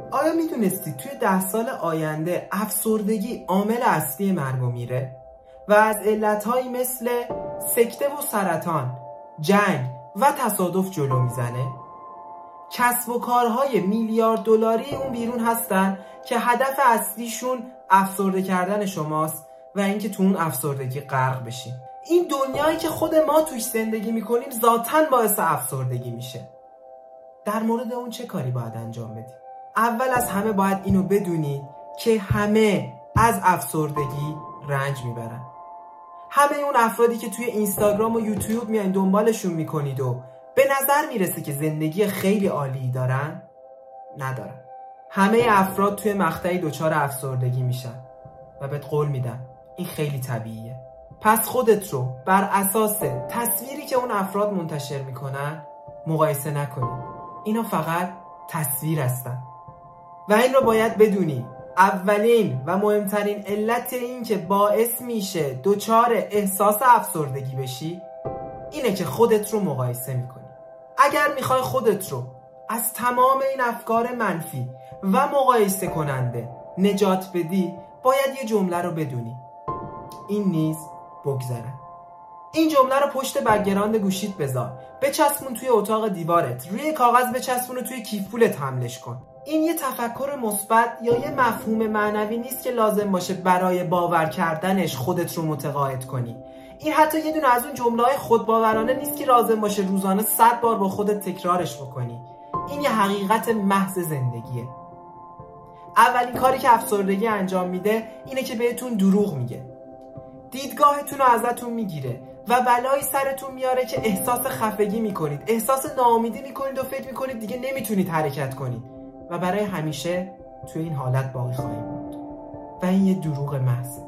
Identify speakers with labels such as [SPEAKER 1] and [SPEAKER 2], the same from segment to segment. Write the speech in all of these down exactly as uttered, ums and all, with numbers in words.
[SPEAKER 1] آیا میدونستید توی ده سال آینده افسردگی عامل اصلی مرگ و میره و از علتهایی مثل سکته و سرطان، جنگ و تصادف جلو میزنه؟ کسب و کارهای میلیارد دلاری اون بیرون هستن که هدف اصلیشون افسرده کردن شماست و اینکه تو اون افسردگی غرق بشین. این دنیایی که خود ما توش زندگی میکنیم ذاتاً باعث افسردگی میشه. در مورد اون چه کاری باید انجام بدیم؟ اول از همه باید اینو بدونید که همه از افسردگی رنج میبرن. همه اون افرادی که توی اینستاگرام و یوتیوب میایین دنبالشون میکنید و به نظر میرسه که زندگی خیلی عالی دارن، ندارن. همه افراد توی مقطعی دچار افسردگی میشن و بهت قول میدم این خیلی طبیعیه. پس خودت رو بر اساس تصویری که اون افراد منتشر میکنن مقایسه نکنید. اینا فقط تصویر هستن و این رو باید بدونی اولین و مهمترین علت این که باعث میشه دچار احساس افسردگی بشی اینه که خودت رو مقایسه میکنی. اگر میخوای خودت رو از تمام این افکار منفی و مقایسه کننده نجات بدی باید یه جمله رو بدونی: این نیز بگذره. این جمله رو پشت بک‌گراند گوشیت بذار، بچسبون توی اتاق دیوارت، روی کاغذ بچسبون و توی کیف پولت حملش کن. این یه تفکر مثبت یا یه مفهوم معنوی نیست که لازم باشه برای باور کردنش خودت رو متقاعد کنی. این حتی یه دونه از اون جمله‌های خودباورانه نیست که لازم باشه روزانه صد بار با خودت تکرارش بکنی. این یه حقیقت محض زندگیه. اولین کاری که افسردگی انجام میده اینه که بهتون دروغ میگه. دیدگاهتون رو ازتون میگیره و بلایی سرتون میاره که احساس خفگی میکنید، احساس ناامیدی میکنید و فکر میکنید دیگه نمیتونید حرکت کنید و برای همیشه توی این حالت باقی خواهید موند. و این یه دروغ محض.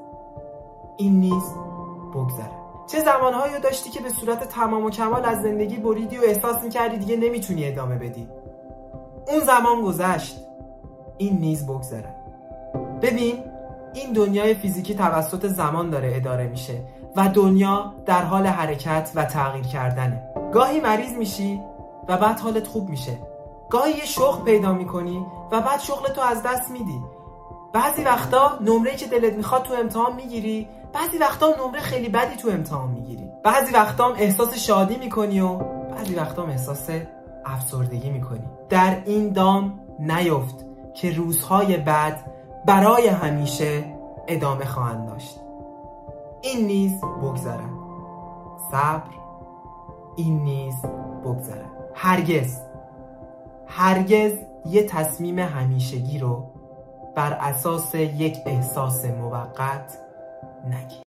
[SPEAKER 1] این نیز بگذره. چه زمانهایی رو داشتی که به صورت تمام و کمال از زندگی بریدی و احساس میکردی دیگه نمیتونی ادامه بدی؟ اون زمان گذشت. این نیز بگذره. ببین، این دنیای فیزیکی توسط زمان داره اداره میشه و دنیا در حال حرکت و تغییر کردنه. گاهی مریض میشی و بعد حالت خوب میشه. گاهی یه شغل پیدا میکنی و بعد شغلتو از دست میدی. بعضی وقتا نمره‌ای که دلت میخواد تو امتحان میگیری، بعضی وقتا نمره خیلی بدی تو امتحان میگیری. بعضی وقتا هم احساس شادی میکنی و بعضی وقتا هم احساس افسردگی میکنی. در این دام نیفت که روزهای بعد برای همیشه ادامه خواهند داشت. این نیز بگذره. صبر. این نیز بگذره. هرگز هرگز یه تصمیم همیشگی رو بر اساس یک احساس موقت نگیر.